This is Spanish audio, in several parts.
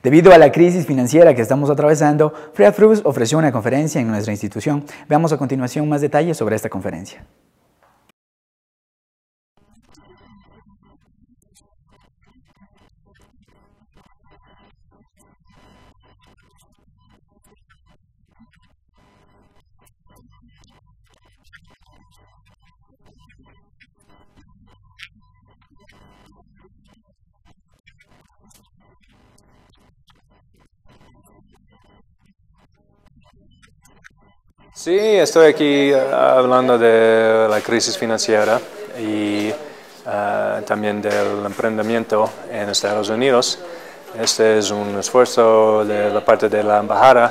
Debido a la crisis financiera que estamos atravesando, Freya Frus ofreció una conferencia en nuestra institución. Veamos a continuación más detalles sobre esta conferencia. Sí, estoy aquí hablando de la crisis financiera y también del emprendimiento en Estados Unidos. Este es un esfuerzo de la parte de la embajada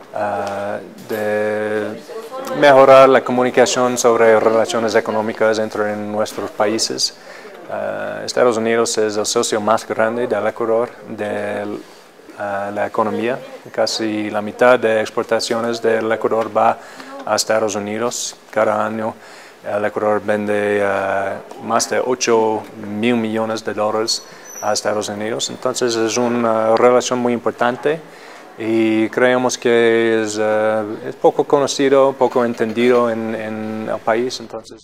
de mejorar la comunicación sobre relaciones económicas entre nuestros países. Estados Unidos es el socio más grande del Ecuador de la economía. Casi la mitad de exportaciones del Ecuador va a Estados Unidos. Cada año el Ecuador vende más de 8.000 millones de dólares a Estados Unidos. Entonces es una relación muy importante y creemos que es poco conocido, poco entendido en el país. Entonces,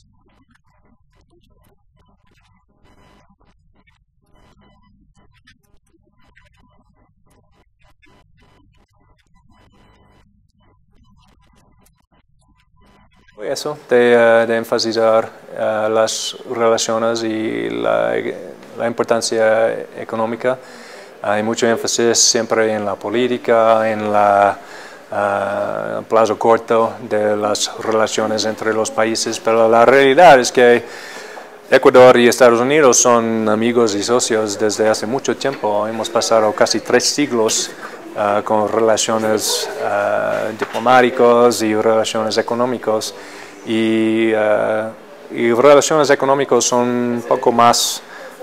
eso, de enfatizar las relaciones y la importancia económica. Hay mucho énfasis siempre en la política, en el plazo corto de las relaciones entre los países, pero la realidad es que Ecuador y Estados Unidos son amigos y socios desde hace mucho tiempo. Hemos pasado casi 3 siglos con relaciones diplomáticas y relaciones económicas. Y relaciones económicas son un poco más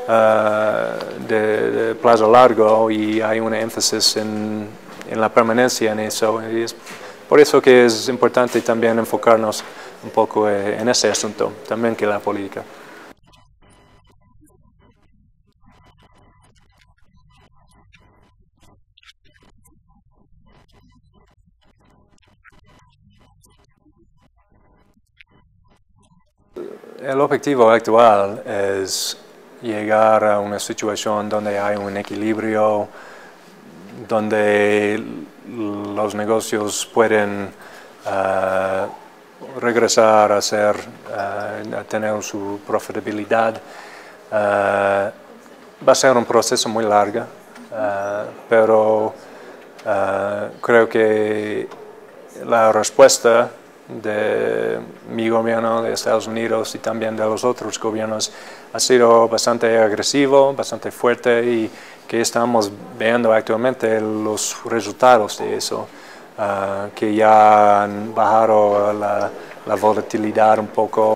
de plazo largo y hay un énfasis en la permanencia en eso. Y es por eso que es importante también enfocarnos un poco en ese asunto, también que la política. El objetivo actual es llegar a una situación donde hay un equilibrio, donde los negocios pueden regresar a tener su profitabilidad. Va a ser un proceso muy largo, pero creo que la respuesta de mi gobierno de Estados Unidos y también de los otros gobiernos ha sido bastante agresivo, bastante fuerte y que estamos viendo actualmente los resultados de eso, que ya han bajado la volatilidad un poco